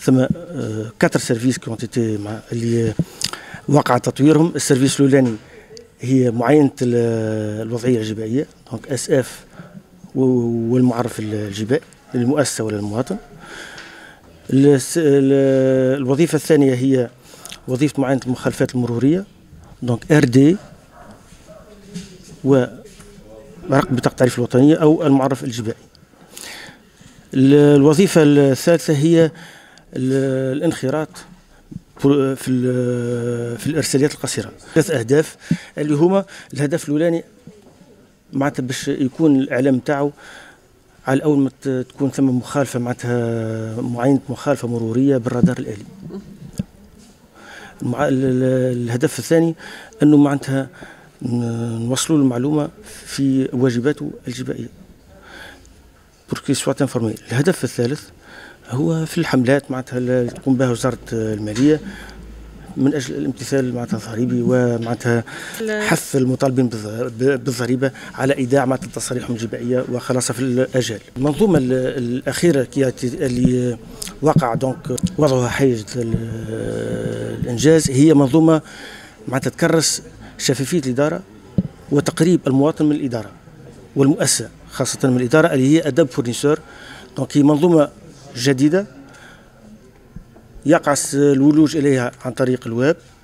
ثم 4 سيرفيس كي اونتيتي اللي وقع تطويرهم. السيرفيس الاولاني هي معاينه الوضعيه الجبائيه، دونك اس اف والمعرف الجبائي للمؤسسه ولا المواطن. الوظيفه الثانيه هي وظيفه معاينه المخالفات المروريه، دونك ار دي ورقم بطاقه التعريف الوطنيه او المعرف الجبائي. الوظيفه الثالثه هي الانخراط في الارساليات القصيره. 3 اهداف اللي هما الهدف الاولاني معناتها باش يكون الاعلام تاعو على اول ما تكون ثم مخالفه معناتها معاينه مخالفه مروريه بالرادار الالي. الهدف الثاني انه معناتها نوصلوا المعلومه في واجباته الجبائيه pour qu'il soit informé. الهدف الثالث هو في الحملات معناتها اللي تقوم بها وزارة المالية من أجل الامتثال معناتها الضريبي ومعناتها حث المطالبين بالضريبة على إيداع معناتها تصاريحهم الجبائية وخلاصها في الأجال. المنظومة الأخيرة اللي وقع دونك وضعها حيز الإنجاز هي منظومة معناتها تكرس شفافية الإدارة وتقريب المواطن من الإدارة والمؤسسة، خاصة من الإدارة اللي هي أداب فورنيسور. دونك هي منظومة جديدة يقع الولوج إليها عن طريق الويب.